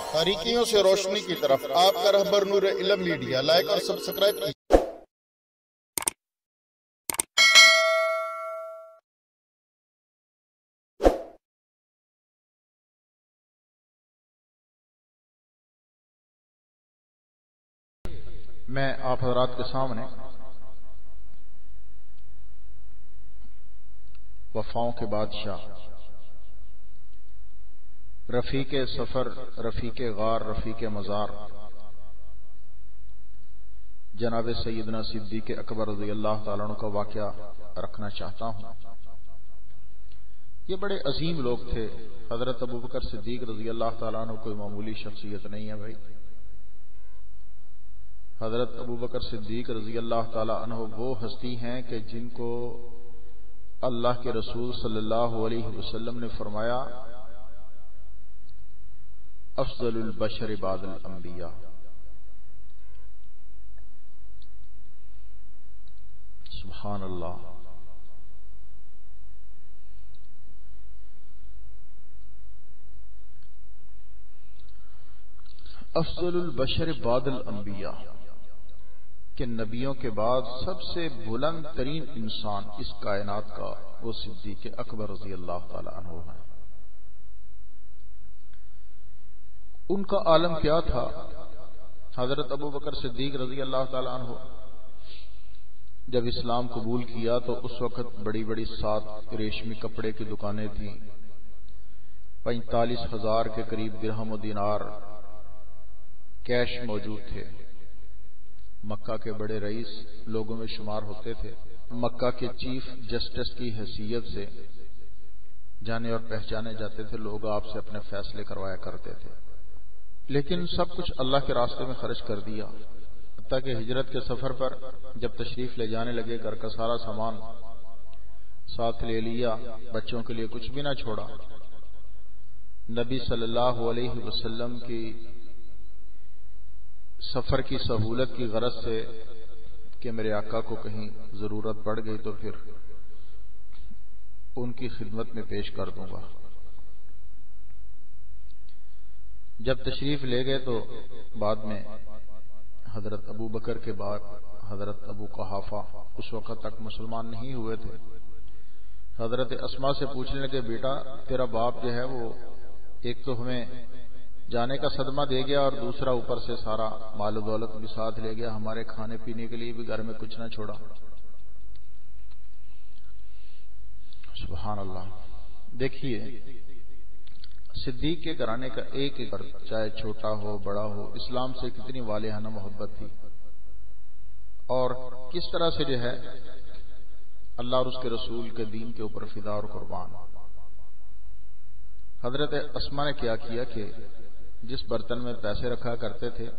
تاریکیوں سے روشنی کی طرف آپ کا رہبر نور علم میڈیا، لائک اور سبسکرائب کیجیے۔ میں آپ حضرات کے سامنے وفاؤں کے بادشاہ، رفیق سفر، رفیق غار، رفیق مزار، جناب سیدنا صدیق اکبر رضی اللہ تعالیٰ عنہ کا واقعہ رکھنا چاہتا ہوں۔ یہ بڑے عظیم لوگ تھے۔ حضرت ابوبکر صدیق رضی اللہ تعالیٰ عنہ کوئی معمولی شخصیت نہیں ہے بھائی۔ حضرت ابوبکر صدیق رضی اللہ تعالیٰ عنہ وہ ہستی ہیں کہ جن کو اللہ کے رسول صلی اللہ علیہ وسلم نے فرمایا افضل البشر بعد الانبیاء۔ سبحان اللہ۔ افضل البشر بعد الانبیاء کہ نبیوں کے بعد سب سے بلند ترین انسان اس کائنات کا وہ صدیق اکبر رضی اللہ تعالی عنہ ہے۔ ان کا عالم کیا تھا؟ حضرت ابوبکر صدیق رضی اللہ تعالی عنہ جب اسلام قبول کیا تو اس وقت بڑی بڑی 7 ریشمی کپڑے کی دکانیں تھیں، 45,000 کے قریب درہم و دینار کیش موجود تھے۔ مکہ کے بڑے رئیس لوگوں میں شمار ہوتے تھے۔ مکہ کے چیف جسٹس کی حیثیت سے جانے اور پہچانے جاتے تھے، لوگ آپ سے اپنے فیصلے کروایا کرتے تھے۔ لیکن سب کچھ اللہ کے راستے میں خرچ کر دیا، حتیٰ کہ ہجرت کے سفر پر جب تشریف لے جانے لگے گھر کا سارا سامان ساتھ لے لیا، بچوں کے لیے کچھ بھی نہ چھوڑا۔ نبی صلی اللہ علیہ وسلم کی سفر کی سہولت کی غرض سے کہ میرے آقا کو کہیں ضرورت پڑ گئی تو پھر ان کی خدمت میں پیش کر دوں گا۔ جب تشریف لے گئے تو بعد میں حضرت ابو بکر کے بعد حضرت ابو قحافہ اس وقت تک مسلمان نہیں ہوئے تھے، حضرت اسما سے پوچھنے لگے بیٹا تیرا باپ جو ہے وہ ایک تو ہمیں جانے کا صدمہ دے گیا اور دوسرا اوپر سے سارا مال و دولت بھی ساتھ لے گیا، ہمارے کھانے پینے کے لیے بھی گھر میں کچھ نہ چھوڑا۔ سبحان اللہ۔ دیکھیے صدیق کے گھرانے کا ایک ایک چاہے چھوٹا ہو بڑا ہو، اسلام سے کتنی والہانہ محبت تھی، اور کس طرح سے جو ہے اللہ اور اس کے رسول کے دین کے اوپر فدا اور قربان۔ حضرت اسما نے کیا کیا کہ جس برتن میں پیسے رکھا کرتے تھے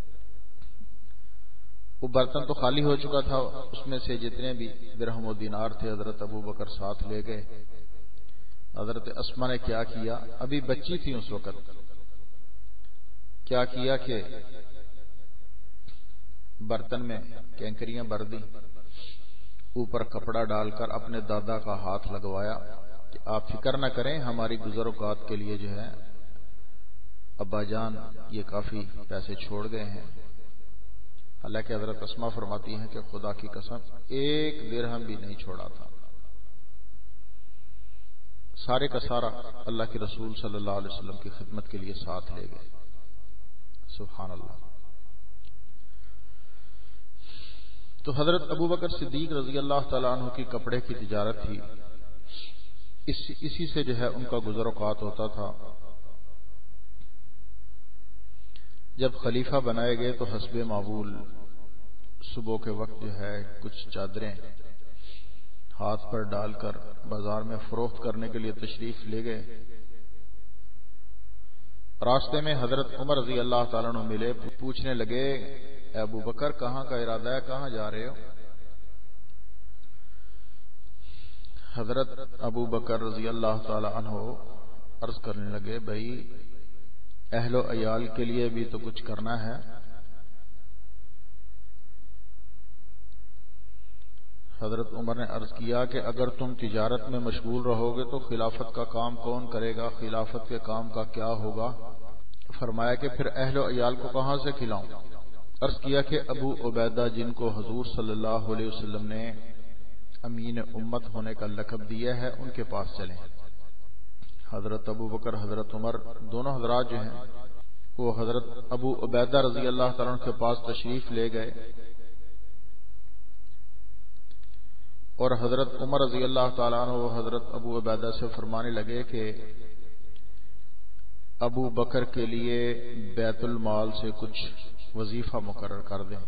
وہ برتن تو خالی ہو چکا تھا، اس میں سے جتنے بھی درہم و دینار تھے حضرت ابوبکر ساتھ لے گئے۔ حضرت اسما نے کیا کیا، ابھی بچی تھی اس وقت، کیا کیا کہ برتن میں کینکریاں بھر دی، اوپر کپڑا ڈال کر اپنے دادا کا ہاتھ لگوایا کہ آپ فکر نہ کریں، ہماری گزر اوقات کے لیے جو ہے ابا جان یہ کافی پیسے چھوڑ گئے ہیں۔ حالانکہ حضرت اسما فرماتی ہیں کہ خدا کی قسم 1 درہم بھی نہیں چھوڑا تھا، سارے کا سارا اللہ کے رسول صلی اللہ علیہ وسلم کی خدمت کے لیے ساتھ لے گئے۔ سبحان اللہ۔ تو حضرت ابوبکر صدیق رضی اللہ تعالیٰ عنہ کی کپڑے کی تجارت تھی، اسی سے جو ہے ان کا گزر اوقات ہوتا تھا۔ جب خلیفہ بنائے گئے تو حسب معمول صبح کے وقت جو ہے کچھ چادریں ہاتھ پر ڈال کر بازار میں فروخت کرنے کے لیے تشریف لے گئے۔ راستے میں حضرت عمر رضی اللہ تعالیٰ عنہ ملے، پوچھنے لگے اے ابو بکر کہاں کا ارادہ ہے، کہاں جا رہے ہو؟ حضرت ابو بکر رضی اللہ تعالیٰ عنہ عرض کرنے لگے بھائی اہل و عیال کے لیے بھی تو کچھ کرنا ہے۔ حضرت عمر نے عرض کیا کہ اگر تم تجارت میں مشغول رہو گے تو خلافت کا کام کون کرے گا، خلافت کے کام کا کیا ہوگا؟ فرمایا کہ پھر اہل و عیال کو کہاں سے کھلاؤں؟ عرض کیا کہ ابو عبیدہ جن کو حضور صلی اللہ علیہ وسلم نے امین امت ہونے کا لقب دیا ہے ان کے پاس چلیں۔ حضرت ابو بکر حضرت عمر دونوں حضرات جو ہیں وہ حضرت ابو عبیدہ رضی اللہ تعالیٰ عنہ کے پاس تشریف لے گئے اور حضرت عمر رضی اللہ تعالیٰ عنہ وہ حضرت ابو عبیدہ سے فرمانے لگے کہ ابو بکر کے لیے بیت المال سے کچھ وظیفہ مقرر کر دیں۔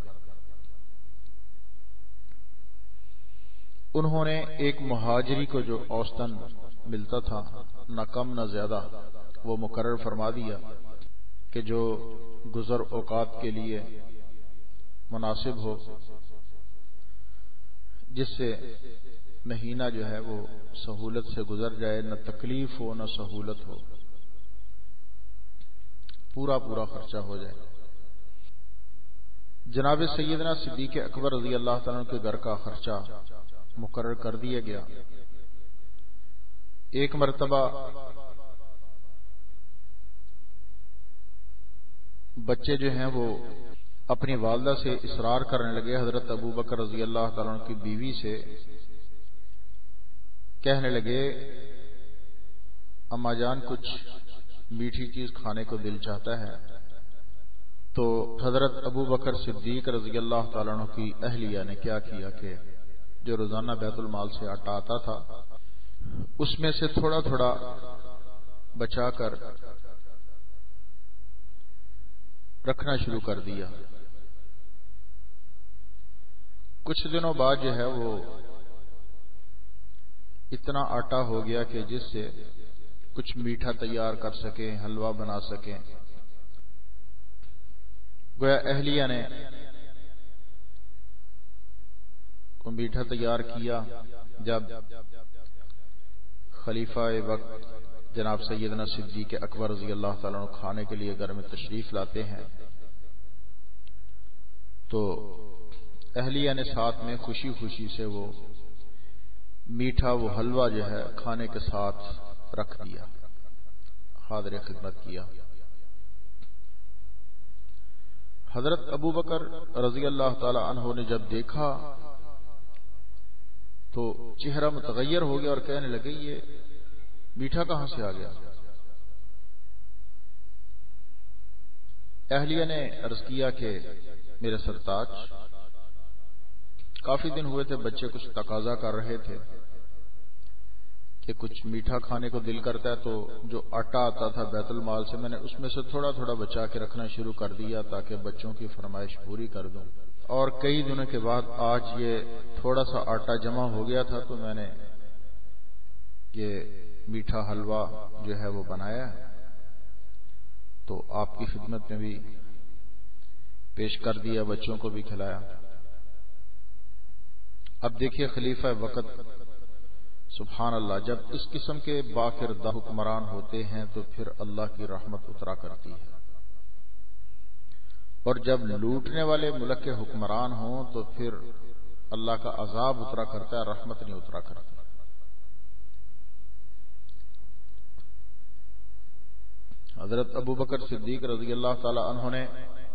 انہوں نے ایک مہاجری کو جو اوسطاً ملتا تھا نہ کم نہ زیادہ وہ مقرر فرما دیا کہ جو گزر اوقات کے لیے مناسب ہو، جس سے مہینہ جو ہے وہ سہولت سے گزر جائے، نہ تکلیف ہو نہ سہولت ہو، پورا خرچہ ہو جائے۔ جناب سیدنا صدیق اکبر رضی اللہ تعالیٰ عنہ کے گھر کا خرچہ مقرر کر دیا گیا۔ ایک مرتبہ بچے جو ہیں وہ اپنی والدہ سے اصرار کرنے لگے، حضرت ابو بکر رضی اللہ تعالیٰ عنہ کی بیوی سے کہنے لگے اماں جان کچھ میٹھی چیز کھانے کو دل چاہتا ہے۔ تو حضرت ابو بکر صدیق رضی اللہ تعالیٰ عنہ کی اہلیہ نے کیا کیا کہ جو روزانہ بیت المال سے آٹا آتا تھا اس میں سے تھوڑا تھوڑا بچا کر رکھنا شروع کر دیا۔ کچھ دنوں بعد جو ہے وہ اتنا آٹا ہو گیا کہ جس سے کچھ میٹھا تیار کر سکیں، حلوہ بنا سکیں۔ گویا اہلیہ نے کو میٹھا تیار کیا۔ جب خلیفہ وقت جناب سیدنا صدیق اکبر رضی اللہ تعالیٰ عنہ کھانے کے لیے گھر میں تشریف لاتے ہیں تو اہلیہ نے ساتھ میں خوشی سے وہ میٹھا وہ حلوہ جو ہے کھانے کے ساتھ رکھ دیا، حاضر خدمت کیا۔ حضرت ابو بکر رضی اللہ تعالی عنہ نے جب دیکھا تو چہرہ متغیر ہو گیا اور کہنے لگے یہ میٹھا کہاں سے آ گیا؟ اہلیہ نے عرض کیا کہ میرے سرتاج کافی دن ہوئے تھے، بچے کچھ تقاضا کر رہے تھے کہ کچھ میٹھا کھانے کو دل کرتا ہے، تو جو آٹا آتا تھا بیت المال سے میں نے اس میں سے تھوڑا تھوڑا بچا کے رکھنا شروع کر دیا تاکہ بچوں کی فرمائش پوری کر دوں، اور کئی دنوں کے بعد آج یہ تھوڑا سا آٹا جمع ہو گیا تھا تو میں نے یہ میٹھا حلوہ جو ہے وہ بنایا تو آپ کی خدمت میں بھی پیش کر دیا، بچوں کو بھی کھلایا۔ اب دیکھیے خلیفہ وقت سبحان اللہ جب اس قسم کے باکردہ حکمران ہوتے ہیں تو پھر اللہ کی رحمت اترا کرتی ہے، اور جب لوٹنے والے ملک کے حکمران ہوں تو پھر اللہ کا عذاب اترا کرتا ہے، رحمت نہیں اترا کرتی۔ حضرت ابو بکر صدیق رضی اللہ تعالی عنہ نے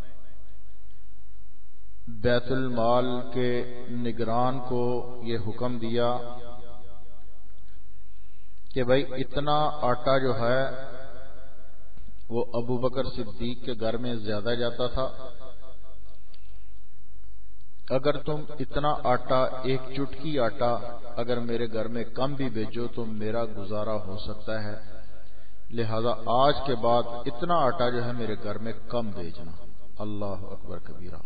بیت المال کے نگران کو یہ حکم دیا کہ بھائی اتنا آٹا جو ہے وہ ابو بکر صدیق کے گھر میں زیادہ جاتا تھا، اگر تم اتنا آٹا ایک چٹکی آٹا اگر میرے گھر میں کم بھی بھیجو تو میرا گزارا ہو سکتا ہے، لہذا آج کے بعد اتنا آٹا جو ہے میرے گھر میں کم بھیجنا۔ اللہ اکبر کبیرہ،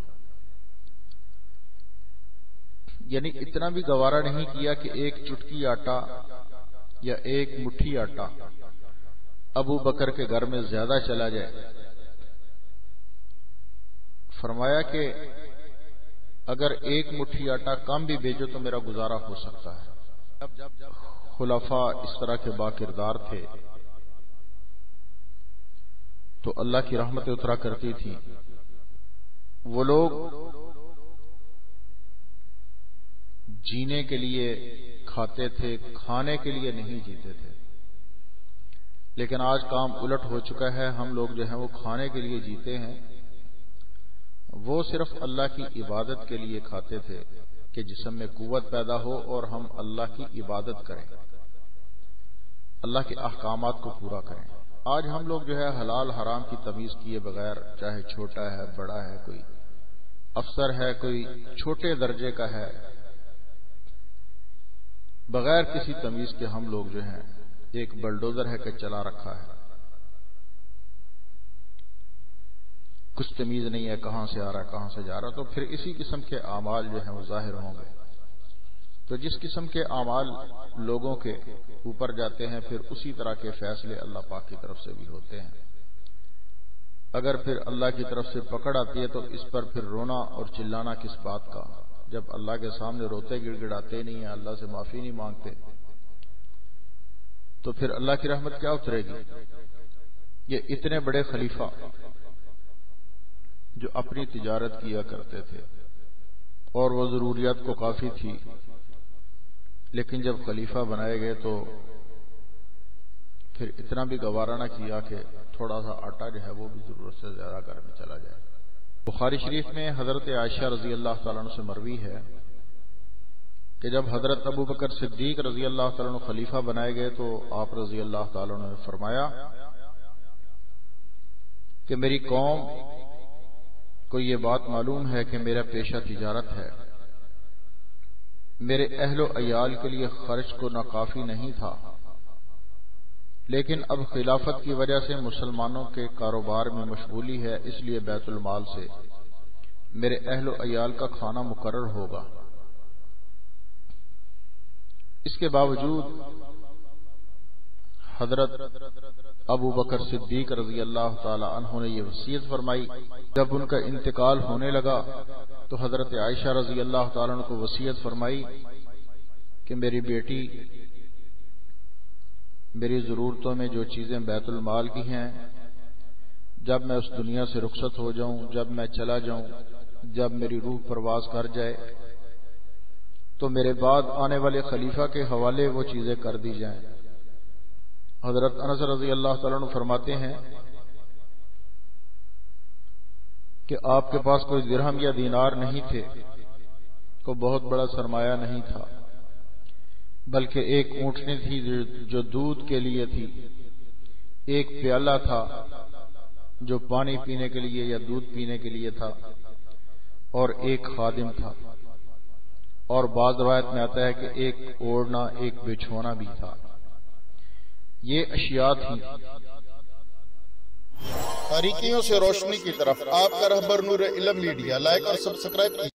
یعنی اتنا بھی گوارا نہیں کیا کہ ایک چٹکی آٹا یا ایک مٹھی آٹا ابو بکر کے گھر میں زیادہ چلا جائے۔ فرمایا کہ اگر ایک مٹھی آٹا کم بھی بھیجو تو میرا گزارا ہو سکتا ہے۔ خلفاء اس طرح کے باکردار تھے تو اللہ کی رحمت اترا کرتی تھی۔ وہ لوگ جینے کے لیے کھاتے تھے، کھانے کے لیے نہیں جیتے تھے۔ لیکن آج کام الٹ ہو چکا ہے. ہم لوگ جو ہیں وہ کھانے کے لیے جیتے ہیں. وہ صرف اللہ کی عبادت کے لیے کھاتے تھے کہ جسم میں قوت پیدا ہو اور ہم اللہ کی عبادت کریں، اللہ کے احکامات کو پورا کریں. آج ہم لوگ جو ہے حلال حرام کی تمیز کیے بغیر، چاہے چھوٹا ہے بڑا ہے، کوئی افسر ہے کوئی چھوٹے درجے کا ہے، بغیر کسی تمیز کے ہم لوگ جو ہیں ایک بلڈوزر ہے کہ چلا رکھا ہے. کچھ تمیز نہیں ہے کہاں سے آ رہا ہے کہاں سے جا رہا. تو پھر اسی قسم کے اعمال جو ہیں وہ ظاہر ہوں گے. تو جس قسم کے اعمال لوگوں کے اوپر جاتے ہیں پھر اسی طرح کے فیصلے اللہ پاک کی طرف سے بھی ہوتے ہیں. اگر پھر اللہ کی طرف سے پکڑ آتی ہے تو اس پر پھر رونا اور چلانا کس بات کا؟ جب اللہ کے سامنے روتے گڑ گڑاتے نہیں ہیں، اللہ سے معافی نہیں مانگتے، تو پھر اللہ کی رحمت کیا اترے گی؟ یہ اتنے بڑے خلیفہ جو اپنی تجارت کیا کرتے تھے اور وہ ضروریات کو کافی تھی، لیکن جب خلیفہ بنائے گئے تو پھر اتنا بھی گوارا نہ کیا کہ تھوڑا سا آٹا جو ہے وہ بھی ضرورت سے زیادہ گھر میں چلا جائے. بخاری شریف میں حضرت عائشہ رضی اللہ تعالیٰ عنہ سے مروی ہے کہ جب حضرت ابو بکر صدیق رضی اللہ تعالیٰ عنہ خلیفہ بنائے گئے تو آپ رضی اللہ تعالیٰ عنہ نے فرمایا کہ میری قوم کو یہ بات معلوم ہے کہ میرا پیشہ تجارت ہے، میرے اہل و عیال کے لیے خرچ کو ناکافی نہیں تھا، لیکن اب خلافت کی وجہ سے مسلمانوں کے کاروبار میں مشغولی ہے، اس لیے بیت المال سے میرے اہل و عیال کا کھانا مقرر ہوگا. اس کے باوجود حضرت ابو بکر صدیق رضی اللہ تعالی عنہ نے یہ وصیت فرمائی. جب ان کا انتقال ہونے لگا تو حضرت عائشہ رضی اللہ تعالی عنہ کو وصیت فرمائی کہ میری بیٹی میری ضرورتوں میں جو چیزیں بیت المال کی ہیں، جب میں اس دنیا سے رخصت ہو جاؤں، جب میں چلا جاؤں، جب میری روح پرواز کر جائے تو میرے بعد آنے والے خلیفہ کے حوالے وہ چیزیں کر دی جائیں. حضرت انس رضی اللہ تعالیٰ عنہ فرماتے ہیں کہ آپ کے پاس کوئی درہم یا دینار نہیں تھے، کوئی بہت بڑا سرمایہ نہیں تھا، بلکہ ایک اونٹنی تھی جو دودھ کے لیے تھی، ایک پیالہ تھا جو پانی پینے کے لیے یا دودھ پینے کے لیے تھا، اور ایک خادم تھا، اور بعض روایت میں آتا ہے کہ ایک اوڑھنا ایک بچھونا بھی تھا. یہ اشیاء تھیں. تاریکیوں سے روشنی کی طرف آپ کا رہبر نور علم میڈیا، لائک اور سبسکرائب کیجیے.